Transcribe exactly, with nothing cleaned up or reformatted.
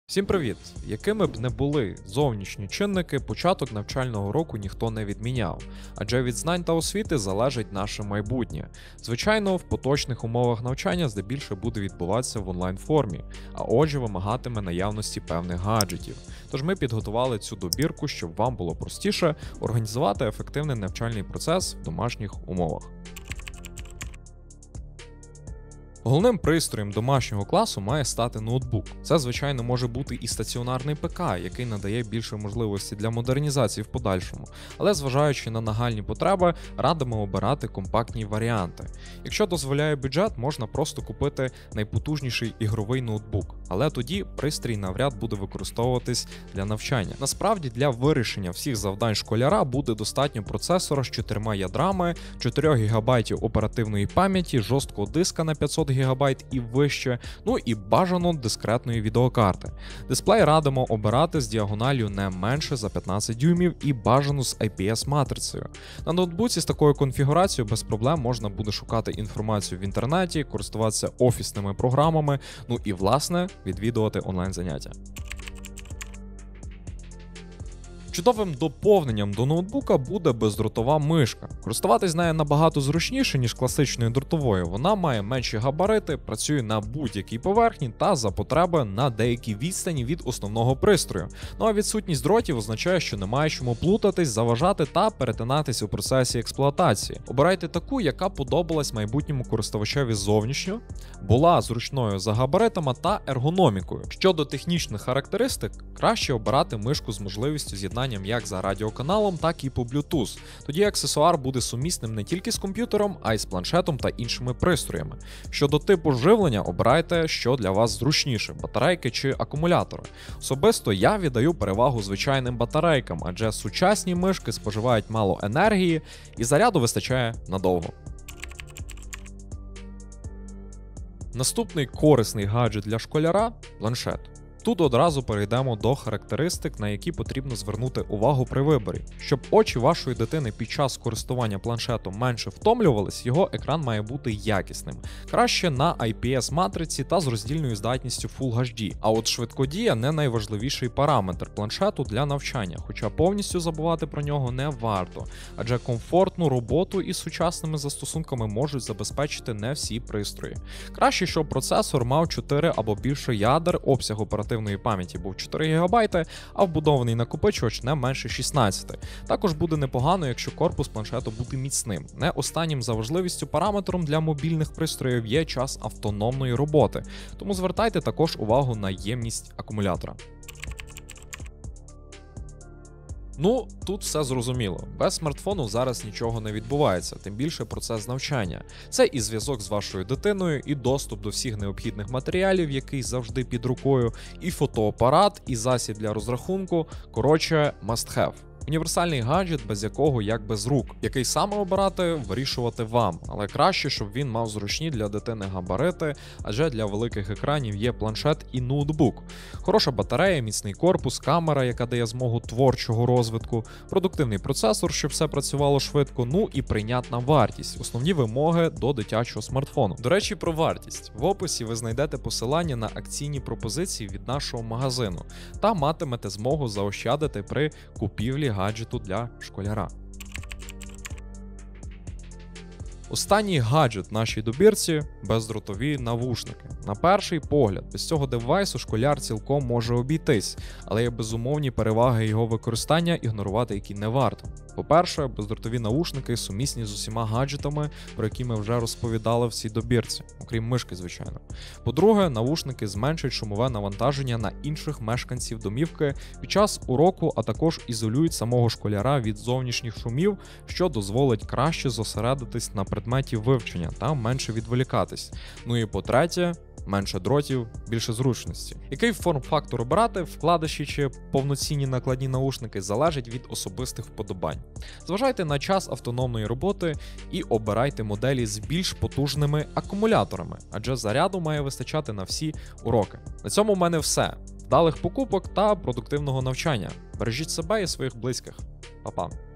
Всім привіт! Якими б не були зовнішні чинники, початок навчального року ніхто не відміняв, адже від знань та освіти залежить наше майбутнє. Звичайно, в поточних умовах навчання здебільше буде відбуватися в онлайн-формі, а отже вимагатиме наявності певних гаджетів. Тож ми підготували цю добірку, щоб вам було простіше організувати ефективний навчальний процес в домашніх умовах. Головним пристроєм домашнього класу має стати ноутбук. Це, звичайно, може бути і стаціонарний ПК, який надає більше можливостей для модернізації в подальшому, але зважаючи на нагальні потреби, радимо обирати компактні варіанти. Якщо дозволяє бюджет, можна просто купити найпотужніший ігровий ноутбук, але тоді пристрій навряд буде використовуватись для навчання. Насправді, для вирішення всіх завдань школяра буде достатньо процесора з чотирма ядрами, чотири гігабайти оперативної пам'яті, жорсткого диска на п'ятсот гігабайт і вище, ну і бажано дискретної відеокарти. Дисплей радимо обирати з діагоналлю не менше за п'ятнадцять дюймів і бажано з ай пі ес-матрицею. На ноутбуці з такою конфігурацією без проблем можна буде шукати інформацію в інтернеті, користуватися офісними програмами, ну і власне відвідувати онлайн-заняття. Чудовим доповненням до ноутбука буде бездротова мишка. Користуватись нею набагато зручніше, ніж класичною дротовою. Вона має менші габарити, працює на будь-якій поверхні та за потреби на деякій відстані від основного пристрою. Ну а відсутність дротів означає, що немає чому плутатись, заважати та перетинатись у процесі експлуатації. Обирайте таку, яка подобалась майбутньому користувачеві зовнішньо, була зручною за габаритами та ергономікою. Щодо технічних характеристик, краще обирати мишку з можливістю з'єднання як за радіоканалом, так і по Bluetooth. Тоді аксесуар буде сумісним не тільки з комп'ютером, а й з планшетом та іншими пристроями. Щодо типу живлення, обирайте, що для вас зручніше – батарейки чи акумулятори. Особисто я віддаю перевагу звичайним батарейкам, адже сучасні мишки споживають мало енергії і заряду вистачає надовго. Наступний корисний гаджет для школяра – планшет. Тут одразу перейдемо до характеристик, на які потрібно звернути увагу при виборі. Щоб очі вашої дитини під час користування планшетом менше втомлювались, його екран має бути якісним. Краще на ай пі ес-матриці та з роздільною здатністю Full ейч ді. А от швидкодія не найважливіший параметр планшету для навчання, хоча повністю забувати про нього не варто, адже комфортну роботу із сучасними застосунками можуть забезпечити не всі пристрої. Краще, щоб процесор мав чотири або більше ядер, обсяг оперативної пам'яті був чотири гігабайти, а вбудований накопичувач не менше шістнадцяти. Також буде непогано, якщо корпус планшету буде міцним. Не останнім за важливістю параметром для мобільних пристроїв є час автономної роботи, тому звертайте також увагу на ємність акумулятора. Ну, тут все зрозуміло. Без смартфону зараз нічого не відбувається, тим більше процес навчання. Це і зв'язок з вашою дитиною, і доступ до всіх необхідних матеріалів, який завжди під рукою, і фотоапарат, і засіб для розрахунку. Коротше, must have. Універсальний гаджет, без якого як без рук. Який саме обирати, вирішувати вам. Але краще, щоб він мав зручні для дитини габарити, адже для великих екранів є планшет і ноутбук. Хороша батарея, міцний корпус, камера, яка дає змогу творчого розвитку, продуктивний процесор, щоб все працювало швидко, ну і прийнятна вартість. Основні вимоги до дитячого смартфону. До речі, про вартість. В описі ви знайдете посилання на акційні пропозиції від нашого магазину та матимете змогу заощадити при купівлі гаджету для школяра. Останній гаджет в нашій добірці – бездротові навушники. На перший погляд, без цього девайсу школяр цілком може обійтись, але є безумовні переваги його використання, ігнорувати які не варто. По-перше, бездротові навушники сумісні з усіма гаджетами, про які ми вже розповідали в цій добірці, окрім мишки, звичайно. По-друге, навушники зменшують шумове навантаження на інших мешканців домівки під час уроку, а також ізолюють самого школяра від зовнішніх шумів, що дозволить краще зосередитись на предметі вивчення та менше відволікатись. Ну і по-третє, менше дротів, більше зручності. Який форм-фактор обирати, вкладиші чи повноцінні накладні наушники, залежить від особистих вподобань. Зважайте на час автономної роботи і обирайте моделі з більш потужними акумуляторами, адже заряду має вистачати на всі уроки. На цьому в мене все. Вдалих покупок та продуктивного навчання. Бережіть себе і своїх близьких. Па-па.